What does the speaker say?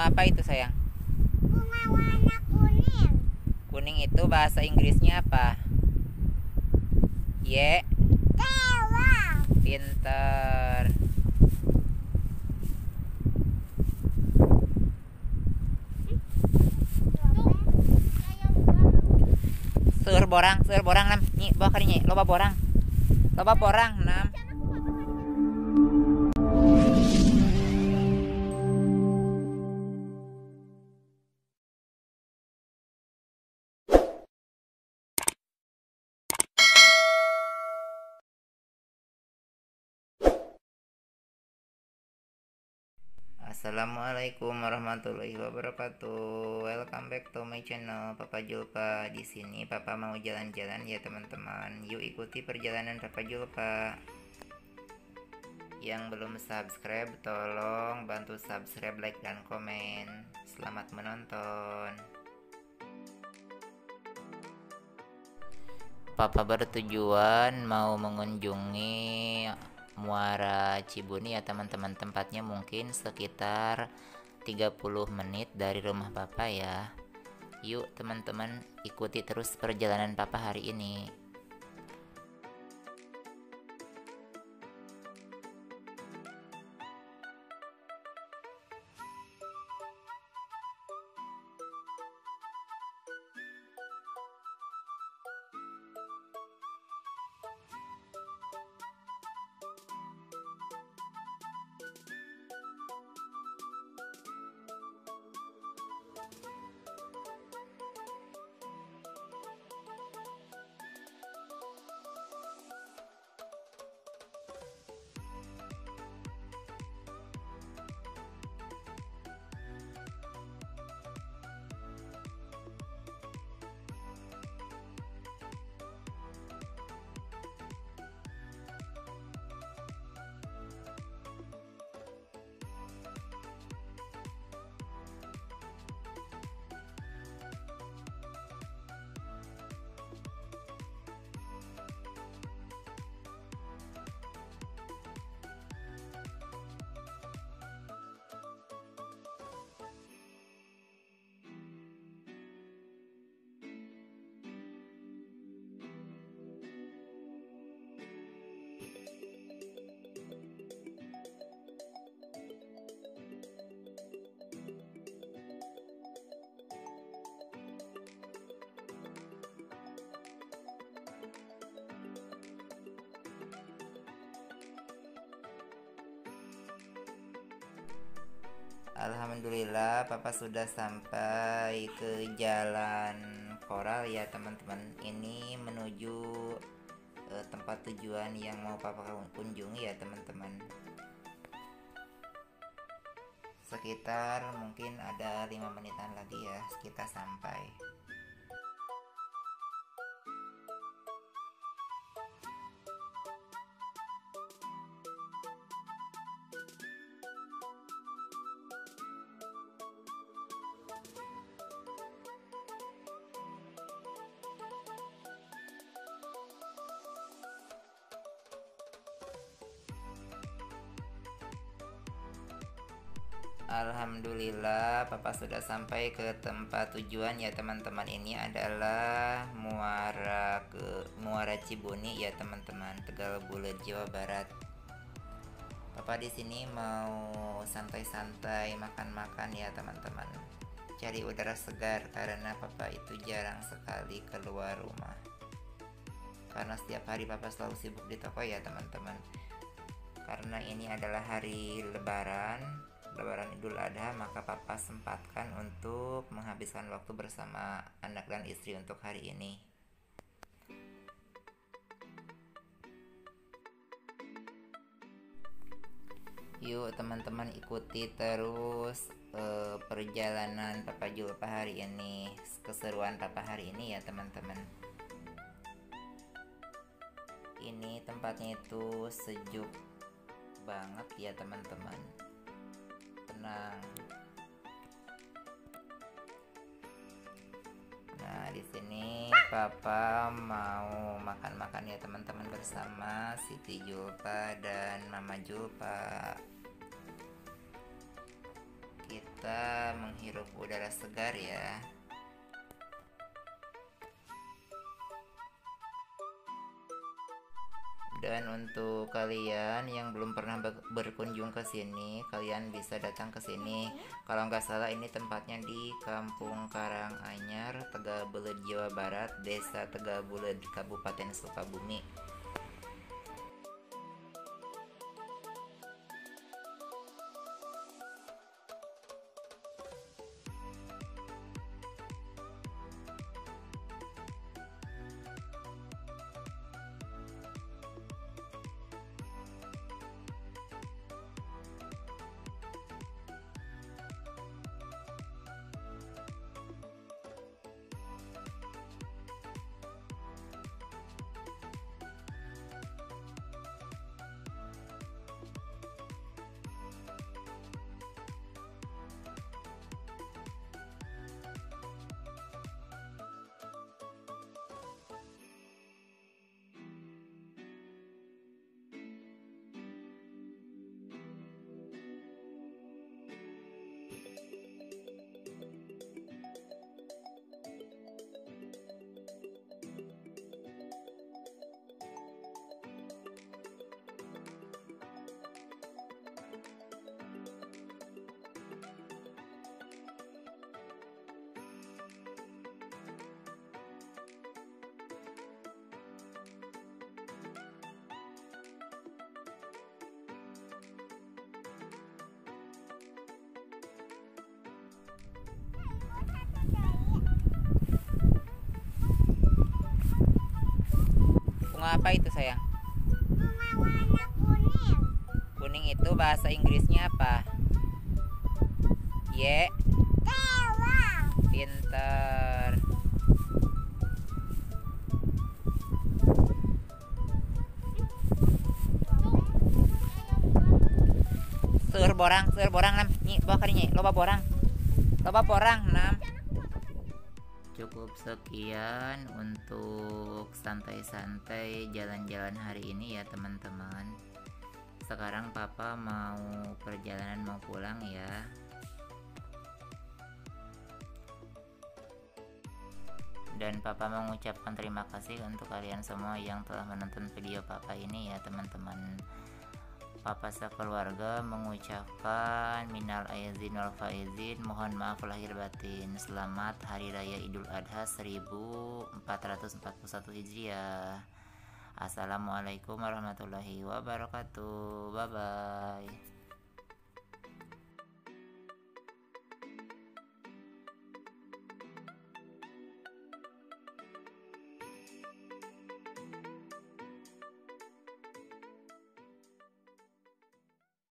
Bunga apa itu sayang? Bunga warna kuning. Kuning itu bahasa Inggrisnya apa? Ye, Terang. pinter. Seur borang nam. Nyi, bawa kali nyi, loba borang. Loba borang nam. Assalamualaikum warahmatullahi wabarakatuh. Welcome back to my channel Papa Julpa. Di sini Papa mau jalan-jalan ya teman-teman. Yuk ikuti perjalanan Papa Julpa. Yang belum subscribe tolong bantu subscribe, like dan komen. Selamat menonton. Papa bertujuan mau mengunjungi Muara Cibuni ya teman-teman. Tempatnya mungkin sekitar 30 menit dari rumah Papa ya. Yuk teman-teman, ikuti terus perjalanan Papa hari ini. Alhamdulillah Papa sudah sampai ke Jalan Koral ya teman-teman. Ini menuju tempat tujuan yang mau Papa kunjungi ya teman-teman. Sekitar mungkin ada 5 menitan lagi ya kita sampai. Alhamdulillah Papa sudah sampai ke tempat tujuan ya teman-teman. Ini adalah Muara Cibuni ya teman-teman, Tegal Bulet, Jawa Barat. Papa di sini mau santai-santai makan-makan ya teman-teman. Cari udara segar karena Papa itu jarang sekali keluar rumah. Karena setiap hari Papa selalu sibuk di toko ya teman-teman. Karena ini adalah hari Lebaran Idul Adha, maka Papa sempatkan untuk menghabiskan waktu bersama anak dan istri untuk hari ini. Yuk teman-teman, ikuti terus perjalanan Papa Julpa hari ini, keseruan Papa hari ini ya teman-teman. Ini tempatnya itu sejuk banget ya teman-teman. Tenang. Nah, di sini Papa mau makan-makan ya teman-teman bersama Siti Julpa dan Mama Julpa. Kita kita menghirup udara segar ya. Dan untuk kalian yang belum pernah berkunjung ke sini, kalian bisa datang ke sini. Kalau nggak salah ini tempatnya di Kampung Karanganyar, Tegabulet, Jawa Barat, Desa Tegabulet, Kabupaten Sukabumi. Bunga apa itu sayang? Bunga warna kuning. Kuning itu bahasa Inggrisnya apa? Ye, Dewa. pinter. Seur borang nam, nyi, bawa karinya, loba borang nam. Cukup sekian untuk santai-santai jalan-jalan hari ini ya teman-teman. Sekarang papa mau perjalanan, mau pulang ya. Dan papa mengucapkan terima kasih untuk kalian semua yang telah menonton video papa ini ya teman-teman. Papa sekeluarga mengucapkan minal aizin wal faizin, mohon maaf lahir batin. Selamat Hari Raya Idul Adha 1441 Hijriah. Assalamualaikum warahmatullahi wabarakatuh. Bye bye.